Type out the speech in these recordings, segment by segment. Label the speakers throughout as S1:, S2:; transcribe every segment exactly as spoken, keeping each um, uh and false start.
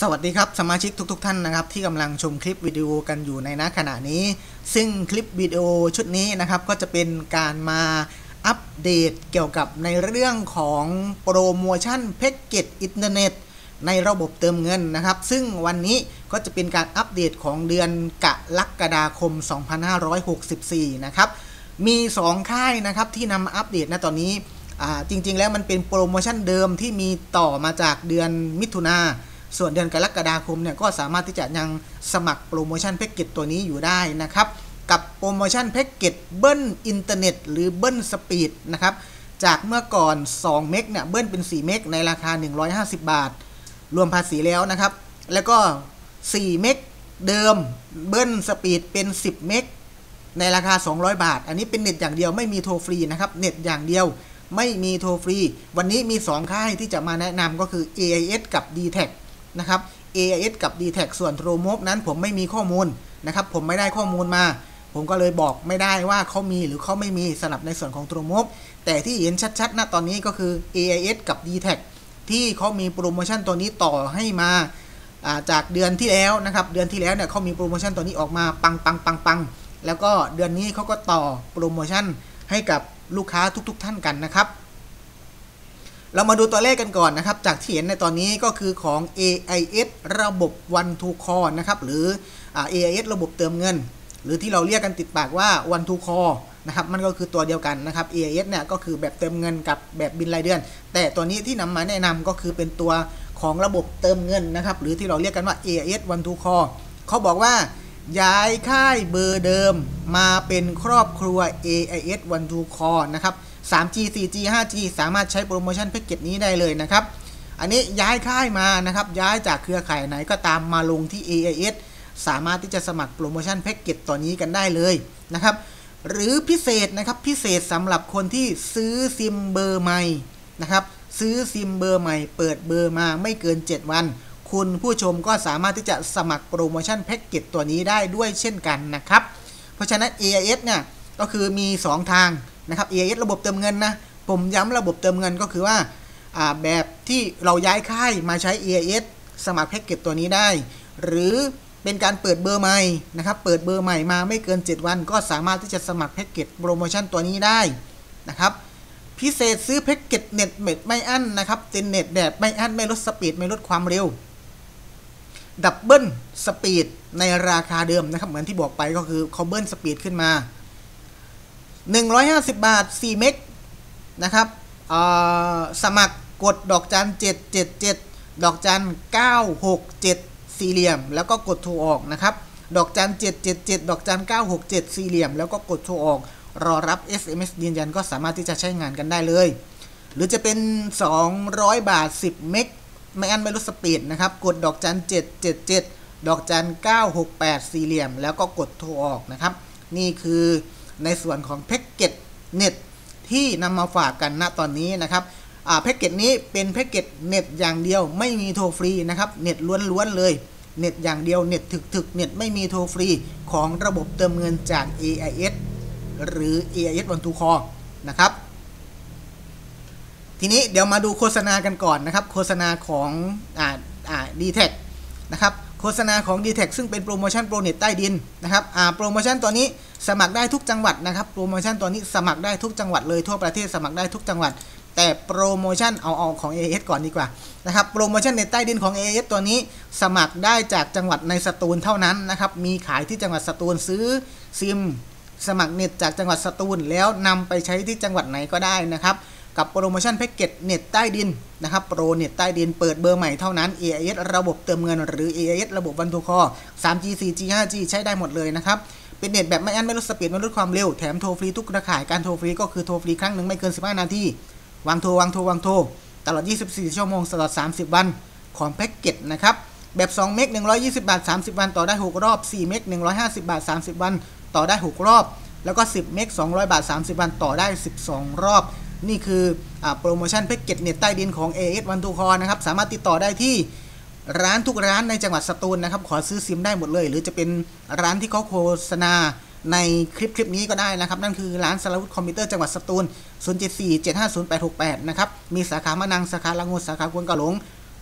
S1: สวัสดีครับสมาชิกทุกๆ ท่านนะครับที่กำลังชมคลิปวิดีโอกันอยู่ในณขณะนี้ซึ่งคลิปวิดีโอชุดนี้นะครับก็จะเป็นการมาอัปเดตเกี่ยวกับในเรื่องของโปรโมชั่นแพ็กเกจอินเทอร์เน็ตในระบบเติมเงินนะครับซึ่งวันนี้ก็จะเป็นการอัปเดตของเดือนกรกฎาคมสองพันห้าร้อยหกสิบสี่นะครับมีสองค่ายนะครับที่นำมาอัปเดตณตอนนี้จริงๆแล้วมันเป็นโปรโมชั่นเดิมที่มีต่อมาจากเดือนมิถุนาส่วนเดือนกรกฎาคมเนี่ยก็สามารถที่จะยังสมัครโปรโมชั่นแพ็กเกจตัวนี้อยู่ได้นะครับกับโปรโมชั่นแพ็กเกจเบิ้ลอินเทอร์เน็ตหรือเบิ้ลสปีดนะครับจากเมื่อก่อนสองเมกเนี่ยเบิ้ลเป็นสี่เมกในราคาหนึ่งร้อยห้าสิบบาทรวมภาษีแล้วนะครับแล้วก็สี่เมกเดิมเบิ้ลสปีดเป็นสิบเมกในราคาสองร้อยบาทอันนี้เป็นเน็ตอย่างเดียวไม่มีโทรฟรีนะครับเน็ตอย่างเดียวไม่มีโทรฟรีวันนี้มีสองค่ายที่จะมาแนะนำก็คือ เอ ไอ เอส กับ ดี แท็ก นะครับ เอ ไอ เอส กับ ดี แท็ก ส่วนโทรโมบนั้นผมไม่มีข้อมูลนะครับผมไม่ได้ข้อมูลมาผมก็เลยบอกไม่ได้ว่าเขามีหรือเขาไม่มีสำหรับในส่วนของโทรโมบแต่ที่เห็นชัดๆณตอนนี้ก็คือ เอ ไอ เอส กับ ดี แท็ก ที่เขามีโปรโมชั่นตัวนี้ต่อให้มาจากเดือนที่แล้วนะครับเดือนที่แล้วเนี่ยเขามีโปรโมชั่นตัวนี้ออกมาปังปังปังปังแล้วก็เดือนนี้เขาก็ต่อโปรโมชั่นให้กับลูกค้าทุกๆท่านกันนะครับเรามาดูตัวเลขกันก่อนนะครับจากที่เห็นในตอนนี้ก็คือของ เอ ไอ เอส ระบบ One to Call นะครับหรือ เอ ไอ เอส ระบบเติมเงินหรือที่เราเรียกกันติดปากว่า One to Call นะครับมันก็คือตัวเดียวกันนะครับ เอ ไอ เอส เนี่ยก็คือแบบเติมเงินกับแบบบินรายเดือนแต่ตัวนี้ที่นำมาแนะนำก็คือเป็นตัวของระบบเติมเงินนะครับหรือที่เราเรียกกันว่า เอ ไอ เอส One to Call เขาบอกว่าย้ายค่ายเบอร์เดิมมาเป็นครอบครัว เอ ไอ เอส One to Call นะครับสาม จี สี่ จี ห้า จี สามารถใช้โปรโมชั่นแพ็กเกจนี้ได้เลยนะครับอันนี้ย้ายค่ายมานะครับย้ายจากเครือข่ายไหนก็ตามมาลงที่ เอ ไอ เอส สามารถที่จะสมัครโปรโมชั่นแพ็กเกจตัวนี้กันได้เลยนะครับหรือพิเศษนะครับพิเศษสำหรับคนที่ซื้อซิมเบอร์ใหม่นะครับซื้อซิมเบอร์ใหม่เปิดเบอร์มาไม่เกินเจ็ดวันคุณผู้ชมก็สามารถที่จะสมัครโปรโมชั่นแพ็กเกจตัวนี้ได้ด้วยเช่นกันนะครับเพราะฉะนั้น เอ ไอ เอส เนี่ยก็คือมีสองทางนะครับ เอ ไอ เอส ระบบเติมเงินนะผมย้ำระบบเติมเงินก็คือว่าแบบที่เราย้ายค่ายมาใช้ เอ ไอ เอส สมัครแพ็กเกจตัวนี้ได้หรือเป็นการเปิดเบอร์ใหม่นะครับเปิดเบอร์ใหม่มาไม่เกินเจ็ดวันก็สามารถที่จะสมัครแพ็กเกจโปรโมชั่นตัวนี้ได้นะครับพิเศษซื้อแพ็กเกจเน็ตเม็ดไม่อั้นนะครับเป็นเน็ตแบบไม่อั้นไม่ลดสปีดไม่ลดความเร็วดับเบิลสปีดในราคาเดิมนะครับเหมือนที่บอกไปก็คือเขาเบิ้ลสปีดขึ้นมาหนึ่งร้อยห้าสิบบาทสี่เมกนะครับสมัครกดดอกจันเจ็ดเจ็ดเจ็ดดอกจันเก้าหกเจ็ดสี่เหลี่ยมแล้วก็กดโทรออกนะครับดอกจันเจ็ดเจ็ดเจ็ดดอกจันเก้าหกเจ็ดสี่เหลี่ยมแล้วก็กดโทรออกรอรับ เอส เอ็ม เอส ยืนยันก็สามารถที่จะใช้งานกันได้เลยหรือจะเป็นสองร้อยบาทสิบเมกไม่อั้นไม่ลดสปีดนะครับกดดอกจันเจ็ดเจ็ดเจ็ดดอกจันเก้าหกแปดสี่เหลี่ยมแล้วก็กดโทรออกนะครับนี่คือในส่วนของแพ็กเกจเน็ตที่นำมาฝากกันณตอนนี้นะครับแพ็กเกจนี้เป็นแพ็กเกจเน็ตอย่างเดียวไม่มีโทรฟรีนะครับเน็ตล้วนๆเลยเน็ตอย่างเดียวเน็ตถึกๆเน็ตไม่มีโทรฟรีของระบบเติมเงินจาก เอ ไอ เอส หรือ เอ ไอ เอส One to Call นะครับทีนี้เดี๋ยวมาดูโฆษณากันก่อนนะครับโฆษณาของอ่าอ่า ดี แท็ก นะครับโฆษณาของ ดี แท็ก ซึ่งเป็นโปรโมชั่นโปรเน็ตใต้ดินนะครับอ่าโปรโมชั่นตัวนี้สมัครได้ทุกจังหวัดนะครับโปรโมชั่นตัวนี้สมัครได้ทุกจังหวัดเลยทั่วประเทศสมัครได้ทุกจังหวัดแต่โปรโมชั่นเอาเอาของ เอ ไอ เอส ก่อนดีกว่านะครับโปรโมชั่นเน็ตใต้ดินของ เอ ไอ เอส ตัวนี้สมัครได้จากจังหวัดในสตูลเท่านั้นนะครับมีขายที่จังหวัดสตูลซื้อซิมสมัครเน็ตจากจังหวัดสตูลแล้วนำไปใช้ที่จังหวัดไหนก็ได้นะครับกับโปรโมชั่นแพ็กเกจเน็ตใต้ดินนะครับโปรเน็ตใต้ดินเปิดเบอร์ใหม่เท่านั้น เอ ไอ เอส ระบบเติมเงินหรือ เอ ไอ เอส ระบบ One to Call สาม จี สี่ จี ห้า จี ใช้ได้หมดเลยนะครับเป็นเน็ตแบบไม่อั้นไม่ลดสปีดไม่ลดความเร็วแถมโทรฟรีทุกเครือข่ายการโทรฟรีก็คือโทรฟรีครั้งหนึ่งไม่เกินสิบห้านาทีวางโทรวางโทรวางโทรตลอดยี่สิบสี่ชั่วโมงตลอดสามสิบวันของแพ็กเกจนะครับแบบสองเมกหนึ่งร้อยยี่สิบบาทสามสิบวันต่อได้หกรอบสี่เมกหนึ่งร้อยห้าสิบบาทสามสิบวันต่อได้หกรอบแล้วก็สิบเมกสองร้อยบาทสามสิบวันต่อได้สิบสองรอบนี่คือโปรโมชั่นแพ็กเกจเน็ตใต้ดินของ เอ ไอ เอส One to Call นะครับสามารถติดต่อได้ที่ร้านทุกร้านในจังหวัดสตูลนะครับขอซื้อซิมได้หมดเลยหรือจะเป็นร้านที่เขาโฆษณาในคลิปคลิปนี้ก็ได้นะครับนั่นคือร้านสารวุฒิคอมพิวเตอร์จังหวัดสตูลศูนย์ เจ็ด สี่ เจ็ด ห้า ศูนย์ แปด หก แปดนะครับมีสาขามะนังสาขาละงูสาขากวนกะหลง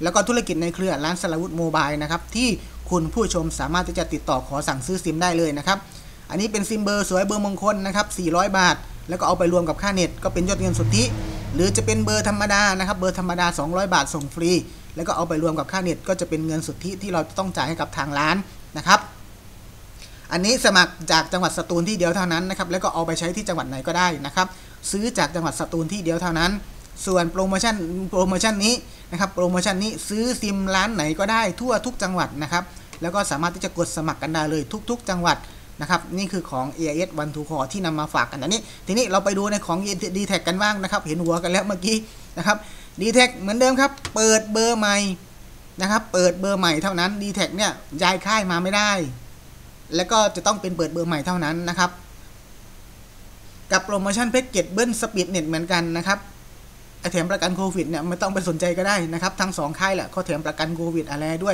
S1: แล้วก็ธุรกิจในเครือร้านสราวุธโมบายนะครับที่คุณผู้ชมสามารถที่จะติดต่อขอสั่งซื้อซิมได้เลยนะครับอันนี้เป็นซิมเบอร์สวยเบอร์มงคลนะครับสี่ร้อยบาทแล้วก็เอาไปรวมกับค่าเน็ตก็เป็นยอดเงินสุทธิหรือจะเป็นเบอร์ธรรมดานะครับเบอร์ธรรมดาสองร้อยบาทส่งฟรีแล้วก็เอาไปรวมกับค่าเน็ตก็จะเป็นเงินสุทธิที่เราต้องจ่ายให้กับทางร้านนะครับอันนี้สมัครจากจังหวัดสตูลที่เดียวเท่านั้นนะครับแล้วก็เอาไปใช้ที่จังหวัดไหนก็ได้นะครับซื้อจากจังหวัดสตูลที่เดียวเท่านั้นส่วนโปรโมชั่นโปรโมชั่นนี้นะครับโปรโมชั่นนี้ซื้อซิมร้านไหนก็ได้ทั่วทุกจังหวัดนะครับแล้วก็สามารถที่จะกดสมัครกันได้เลยทุกๆจังหวัดนะครับนี่คือของ เอ ไอ เอส วัน ทู คอล ที่นำมาฝากกันอันนี้ทีนี้เราไปดูในของ ดี แท็ก กันบ้างนะครับเห็นหัวกันแล้วเมื่อกี้นะครับ ดี แท็ก เหมือนเดิมครับเปิดเบอร์ใหม่นะครับเปิดเบอร์ใหม่เท่านั้น ดี แท็ก เนี่ยย้ายค่ายมาไม่ได้แล้วก็จะต้องเป็นเปิดเบอร์ใหม่เท่านั้นนะครับกับโปรโมชั่นแพ็กเกจเบิ้ลสปีดเน็ตเหมือนกันนะครับไอแถมประกันโควิดเนี่ยไม่ต้องไปสนใจก็ได้นะครับทั้งสองค่ายแหละเขาแถมประกันโควิดอะไรด้วย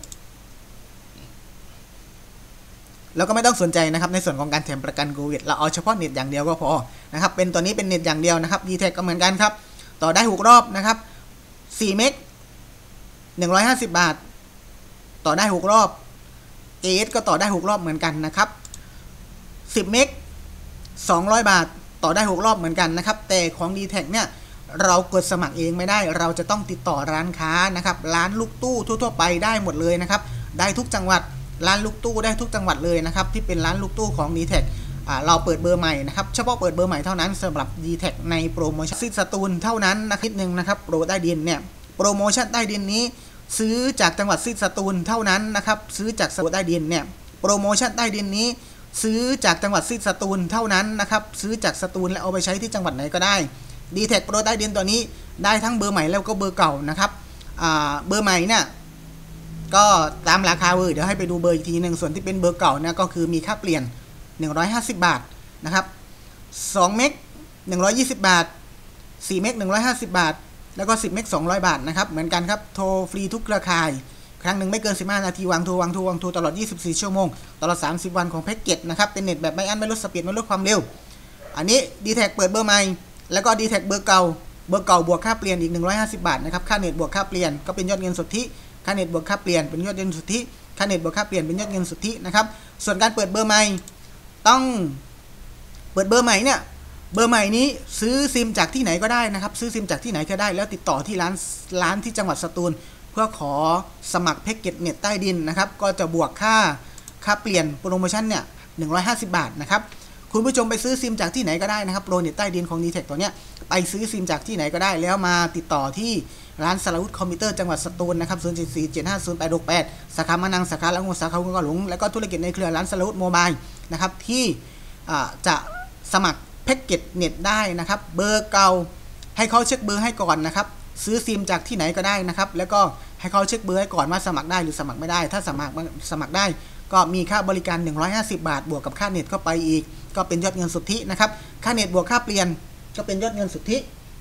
S1: แล้วก็ไม่ต้องสนใจนะครับในส่วนของการแถมประกันโควิดเราเอาเฉพาะเน็ตอย่างเดียวก็พอนะครับเป็นตัวนี้เป็นเน็ตอย่างเดียวนะครับ ดี แท็ก ก็เหมือนกันครับต่อได้หกรอบนะครับสี่เมกหนึ่งร้อยห้าสิบบาทต่อได้หกรอบ เอ เอส ก็ต่อได้หกรอบเหมือนกันนะครับสิบเมกสองร้อยบาทต่อได้หกรอบเหมือนกันนะครับแต่ของ ดี แท็ก เนี่ยเรากดสมัครเองไม่ได้เราจะต้องติดต่อร้านค้านะครับร้านลูกตู้ทั่วๆไปได้หมดเลยนะครับได้ทุกจังหวัดร้านลูกตู้ได้ทุกจังหวัดเลยนะครับที่เป็นร้านลูกตู้ของ ดี แท็ก อ่าเราเปิดเบอร์ใหม่นะครับเฉพาะเปิดเบอร์ใหม่เท่านั้นสำหรับ ดี แท็ก ในโปรโมชั่นซิสตูลเท่านั้นนะนิดนึงนะครับโปรใต้ดินเนี่ยโปรโมชั่นใต้ดินนี้ซื้อจากจังหวัดซิสตูลเท่านั้นนะครับซื้อจากโปรใต้ดินเนี่ยโปรโมชั่นใต้ดินนี้ซื้อจากจังหวัดซิสตูลเท่านั้นนะครับซื้อจากสตูลแล้วเอาไปใช้ที่จังหวัดไหนก็ได้ ดี แท็ก โปรใต้ดินตัวนี้ได้ทั้งเบอร์ใหม่แล้วก็เบอร์เก่านะครับอ่าเบอร์ใหม่เนี่ยก็ตามราคาเวอร์เดี๋ยวให้ไปดูเบอร์อีกทีหนึ่งส่วนที่เป็นเบอร์เก่าเนี่ยก็คือมีค่าเปลี่ยนหนึ่งร้อยห้าสิบบาทนะครับสองเมกหนึ่งร้อยยี่สิบบาทสี่เมกหนึ่งร้อยห้าสิบบาทแล้วก็สิบเมกสองร้อยบาทนะครับเหมือนกันครับโทรฟรีทุกเครือข่ายครั้งหนึ่งไม่เกินสิบห้านาทีวางโทรวางโทรวางโทรตลอดยี่สิบสี่ชั่วโมงตลอดสามสิบวันของแพ็กเกจนะครับเป็นเน็ตแบบไม่อั้นไม่ลดสปีดไม่ลดความเร็วอันนี้ ดี แท็ก เปิดเบอร์ใหม่แล้วก็ ดี แท็ก เบอร์เก่าเบอร์เก่าบวกค่าเปลี่ยนอีกหนึ่งร้อยห้าสิบบาทนะครับค่าเน็ตบวกค่าเปลี่ยนก็เป็นยอดเงินสุทธิค่าเน็ตบวกค่าเปลี่ยนเป็นยอดเงินสุทธิค่าเน็ตบวกค่าเปลี่ยนเป็นยอดเงินสุทธินะครับส่วนการเปิดเบอร์ใหม่ต้องเปิดเบอร์ใหม่เนี่ยเบอร์ใหม่นี้ซื้อซิมจากที่ไหนก็ได้นะครับซื้อซิมจากที่ไหนก็ได้แล้วติดต่อที่ร้านร้านที่จังหวัดสตูลเพื่อขอสมัครแพ็กเกจเน็ตใต้ดินนะครับก็จะบวกค่าค่าเปลี่ยนโปรโมชั่นเนี่ยหนึ่งร้อยห้าสิบบาทนะครับคุณผู้ชมไปซื้อซิมจากที่ไหนก็ได้นะครับโปรเน็ตใต้ดินของ ดี แท็ก ตัวเนี้ยไปซื้อซิมจากที่ไหนก็ได้แล้วมาติดต่อที่ร้านสราวุธคอมพิวเตอร์จังหวัดสตูลนะครับศูนย์ เจ็ด สี่ เจ็ด ห้า ศูนย์ แปด หก แปดสาขามะนังสาขาละงูสาขากุงกะหลงแล้วก็ธุรกิจในเครือร้านสราวุธโมบายนะครับที่จะสมัครแพ็กเกจเน็ตได้นะครับเบอร์เก่าให้เขาเช็คเบอร์ให้ก่อนนะครับซื้อซิมจากที่ไหนก็ได้นะครับแล้วก็ให้เขาเช็คเบอร์ให้ก่อนว่าสมัครได้หรือสมัครไม่ได้ถ้าสมัครสมัครได้ก็มีค่าบริการหนึ่งร้อยห้าสิบบาทบวกกับค่าเน็ตเข้าไปอีกก็เป็นยอดเงินสุทธินะครับค่าเน็ตบวกค่าเปลี่ยนก็เป็นยอดเงินสุทธิ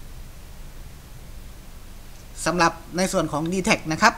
S1: สำหรับในส่วนของ ดี แท็ก นะครับ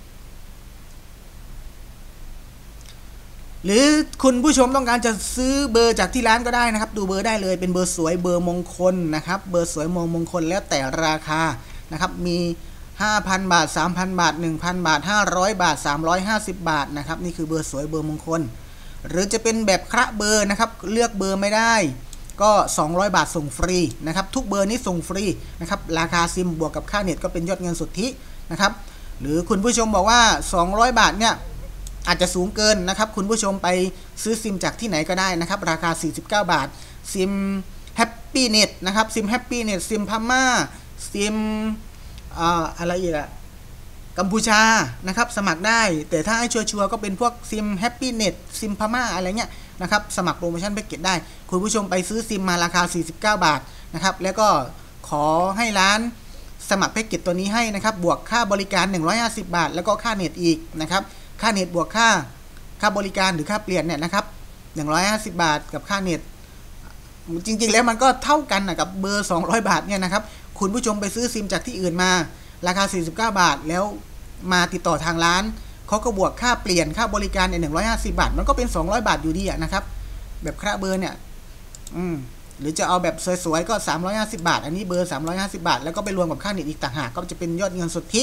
S1: หรือคุณผู้ชมต้องการจะซื้อเบอร์จากที่ร้านก็ได้นะครับดูเบอร์ได้เลยเป็นเบอร์สวยเบอร์มงคลนะครับเบอร์สวยมงคลแล้วแต่ราคานะครับมีห้าพันบาท สามพันบาท หนึ่งพันบาทห้าร้อยบาทสามร้อยห้าสิบบาทนะครับนี่คือเบอร์สวยเบอร์มงคลหรือจะเป็นแบบคระเบอร์นะครับเลือกเบอร์ไม่ได้ก็สองร้อยบาทส่งฟรีนะครับทุกเบอร์นี้ส่งฟรีนะครับราคาซิมบวกกับค่าเน็ตก็เป็นยอดเงินสุทธินะครับหรือคุณผู้ชมบอกว่าสองร้อยบาทเนี่ยอาจจะสูงเกินนะครับคุณผู้ชมไปซื้อซิมจากที่ไหนก็ได้นะครับราคาสี่สิบเก้าบาทซิมแฮปปี้เน็ตนะครับซิมแฮปปี้เน็ตซิมพม่าซิมอ่าอะไรอีกอะกัมพูชานะครับสมัครได้แต่ถ้าให้ชัวร์ๆก็เป็นพวกซิมแฮปปี้เน็ตซิมพม่าอะไรเงี้ยนะครับสมัครโปรโมชั่นแพ็กเกจได้คุณผู้ชมไปซื้อซิมมาราคาสี่สิบเก้าบาทนะครับแล้วก็ขอให้ร้านสมัครแพ็กเกจตัวนี้ให้นะครับบวกค่าบริการหนึ่งร้อยห้าสิบบาทแล้วก็ค่าเน็ตอีกนะครับค่าเน็ตบวกค่าค่าบริการหรือค่าเปลี่ยนเนี่ยนะครับหนึ่งร้อยห้าสิบบาทกับค่าเน็ตจริงๆแล้วมันก็เท่ากันนะกับเบอร์สองร้อยบาทเนี่ยนะครับคุณผู้ชมไปซื้อซิมจากที่อื่นมาราคาสี่สิบเก้าบาทแล้วมาติดต่อทางร้านเขาก็บวกค่าเปลี่ยนค่าบริการในหนึ่งร้อยห้าสิบบาทมันก็เป็นสองร้อยบาทอยู่ดีนะครับแบบค่าเบอร์เนี่ยอืมหรือจะเอาแบบสวยๆก็สามร้อยห้าสิบบาทอันนี้เบอร์สามร้อยห้าสิบบาทแล้วก็ไปรวมกับค่าเน็ตอีกต่างหากก็จะเป็นยอดเงินสุทธิ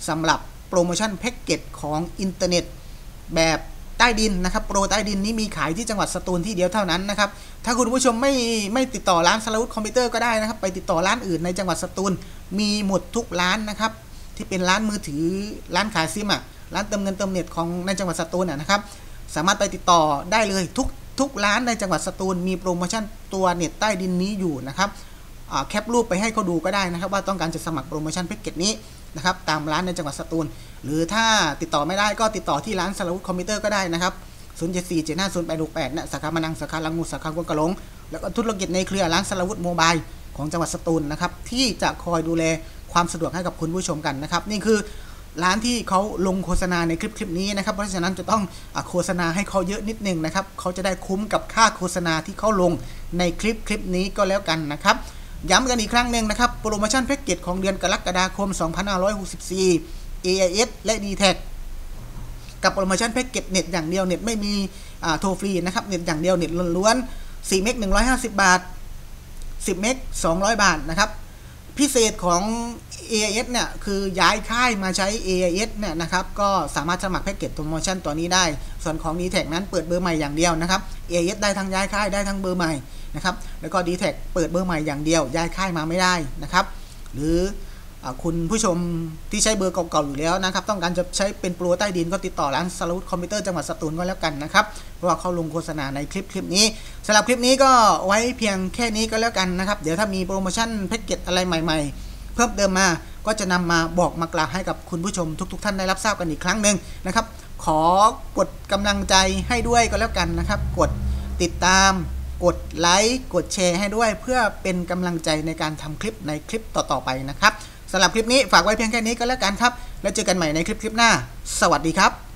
S1: สำหรับโปรโมชั่นแพ็กเกจของอินเทอร์เน็ตแบบใต้ดินนะครับโปรใต้ดินนี้มีขายที่จังหวัดสตูลที่เดียวเท่านั้นนะครับถ้าคุณผู้ชมไม่ไม่ติดต่อร้านสราวุธคอมพิวเตอร์ก็ได้นะครับไปติดต่อร้านอื่นในจังหวัดสตูลมีหมดทุกร้านนะครับที่เป็นร้านมือถือร้านขายซิมอ่ะร้านเติมเงินเติมเน็ตของในจังหวัดสตูลนะครับสามารถไปติดต่อได้เลยทุกทุกร้านในจังหวัดสตูลมีโปรโมชั่นตัวเน็ตใต้ดินนี้อยู่นะครับแคปรูปไปให้เขาดูก็ได้นะครับว่าต้องการจะสมัครโปรโมชั่นแพ็กเกจนี้นะครับตามร้านในจังหวัดสตูลหรือถ้าติดต่อไม่ได้ก็ติดต่อที่ร้านสราวุธคอมพิวเตอร์ก็ได้นะครับศูนย์ เจ็ด สี่ เจ็ด ห้า ศูนย์ แปด หก แปดนะสาขามานังสาขาลังงูสาขากวนกะหลงแล้วก็ธุรกิจในเครือร้านสราวุธโมบายของจังหวัดสตูลนะครับที่จะคอยดูแลความสะดวกให้กับคุณผู้ชมกันนะครับนี่คือร้านที่เขาลงโฆษณาในคลิปคลิปนี้นะครับเพราะฉะนั้นจะต้องโฆษณาให้เขาเยอะนิดนึงนะครับเขาจะได้คุ้มกับค่าโฆษณาที่เขาลงในคลิปคลิปนี้ก็แล้วกันนะครับย้ำกันอีกครั้งหนึ่งนะครับโปรโมชั่นแพ็กเกจของเดือนกรกฎาคมสองพันห้าร้อยหกสิบสี่ เอ ไอ เอส และ ดี แท็ก กับโปรโมชั่นแพ็กเกจเน็ตอย่างเดียวเน็ตไม่มีโทรฟรีนะครับเน็ตอย่างเดียวเน็ตล้วนๆสี่เมกหนึ่งร้อยห้าสิบบาทสิบเมกสองร้อยบาทนะครับพิเศษของ เอ ไอ เอส เนี่ยคือย้ายค่ายมาใช้ เอ ไอ เอส เนี่ยนะครับก็สามารถสมัครแพ็กเกจโปรโมชั่นตัวนี้ได้ส่วนของ ดี แท็ก นั้นเปิดเบอร์ใหม่อย่างเดียวนะครับ เอ ไอ เอส ได้ทั้งย้ายค่ายได้ทั้งเบอร์ใหม่นะครับแล้วก็ ดี แท็ก เปิดเบอร์ใหม่อย่างเดียวย้ายค่ายมาไม่ได้นะครับหรือคุณผู้ชมที่ใช้เบอร์เก่าๆอยู่แล้วนะครับต้องการจะใช้เป็นโปรใต้ดินก็ติดต่อร้านสราวุธคอมพิวเตอร์จังหวัดสตูลก็แล้วกันนะครับเพราะว่าเขาลงโฆษณาในคลิปคลิปนี้สำหรับคลิปนี้ก็ไว้เพียงแค่นี้ก็แล้วกันนะครับเดี๋ยวถ้ามีโปรโมชั่นแพ็กเกจอะไรใหม่ๆเพิ่มเติมมาก็จะนำมาบอกมากล่าวให้กับคุณผู้ชมทุกๆท่านได้รับทราบกันอีกครั้งหนึ่งนะครับขอกดกำลังใจให้ด้วยก็แล้วกันนะครับกดติดตามกดไลค์กดแชร์ให้ด้วยเพื่อเป็นกำลังใจในการทำคลิปในคลิปต่อๆไปนะครับสำหรับคลิปนี้ฝากไว้เพียงแค่นี้ก็แล้วกันครับแล้วเจอกันใหม่ในคลิปคลิปหน้าสวัสดีครับ